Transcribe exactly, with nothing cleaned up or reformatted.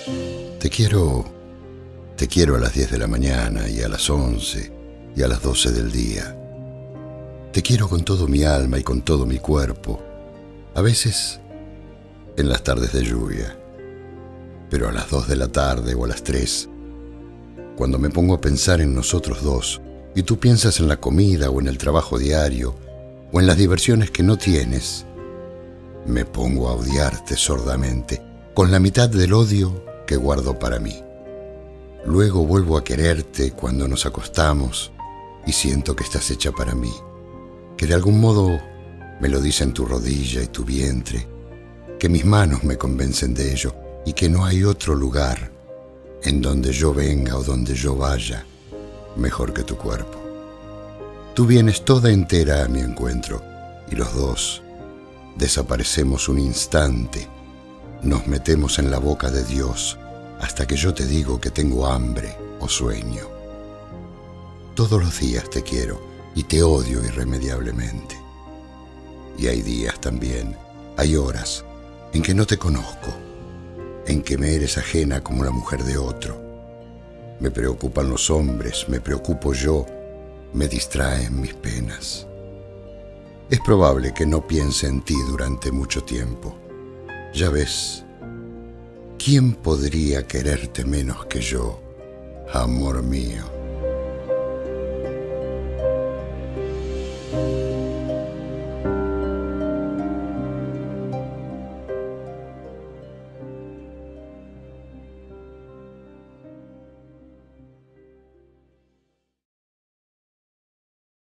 Te quiero, te quiero a las diez de la mañana y a las once y a las doce del día. Te quiero con todo mi alma y con todo mi cuerpo, a veces en las tardes de lluvia, pero a las dos de la tarde o a las tres, cuando me pongo a pensar en nosotros dos y tú piensas en la comida o en el trabajo diario o en las diversiones que no tienes, me pongo a odiarte sordamente, con la mitad del odio que guardo para mí. Luego vuelvo a quererte cuando nos acostamos y siento que estás hecha para mí, que de algún modo me lo dicen tu rodilla y tu vientre, que mis manos me convencen de ello y que no hay otro lugar en donde yo venga o donde yo vaya mejor que tu cuerpo. Tú vienes toda entera a mi encuentro y los dos desaparecemos un instante, nos metemos en la boca de Dios hasta que yo te digo que tengo hambre o sueño. Todos los días te quiero y te odio irremediablemente. Y hay días también, hay horas en que no te conozco, en que me eres ajena como la mujer de otro. Me preocupan los hombres, me preocupo yo, me distraen mis penas. Es probable que no piense en ti durante mucho tiempo. Ya ves, ¿quién podría quererte menos que yo, amor mío?